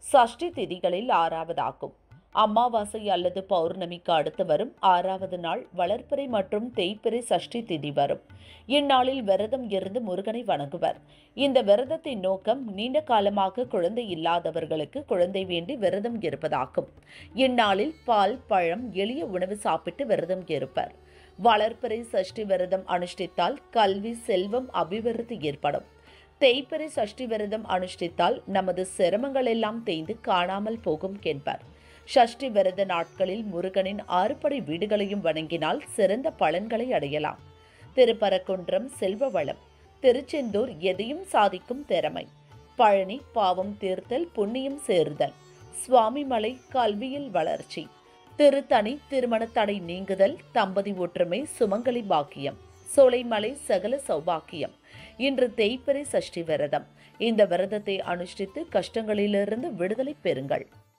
சஷ்டி திதிகளில் ஆறாவதாகும். அமாவாசை அல்லது பௌர்ணமிக்கு அடுத்து வரும் 6வது நாள் வளர்பிறை மற்றும் தேய்பிறை சஷ்டி திதி வரும். இந்நாளில் விரதம் இருந்து முருகனை வணங்குவர். இந்த விரதத்தின் நோக்கம் நீண்ட காலமாக குழந்தை இல்லாதவர்களுக்கு குழந்தை வேண்டி விரதம் இருப்பதாகும். இந்நாளில் பால், பழம், எளிய உணவு சாப்பிட்டு விரதம் இருப்பர். வளர்பிறை சஷ்டி விரதம் அனுஷ்டித்தால் கல்வி, செல்வம், அபிவிருத்தி ஏற்படும். தேய்பிறை சஷ்டி விரதம் அனுஷ்டித்தால் நமது சிரமங்கள் எல்லாம் தேய்ந்து காணாமல் போகும் என்பர். சஷ்டி விரத நாட்களில் முருகனின் 6 படை வீடுகளையும் வணங்கினால் சிறந்த பலன்களை அடையலாம். திருப்பரங்குன்றம் செல்வ வளம், திருச்செந்தூர் எதையும் சாதிக்கும் திறமை, பழனி பாவம் தீர்த்தல் புண்ணியம் சேருதல், சுவாமிமலை கல்வியில் வளர்ச்சி, திருத்தணி திருமண தடை நீங்குதல், தம்பதி ஒற்றுமை, சுமங்கலி பாக்கியம், சோலைமலை சகல சௌபாக்கியம். இன்று தேய்பிறை சஷ்டி விரதம். இந்த விரதத்தை அனுஷ்டித்து கஷ்டங்களிலிருந்து விடுதலை பெறுங்கள்.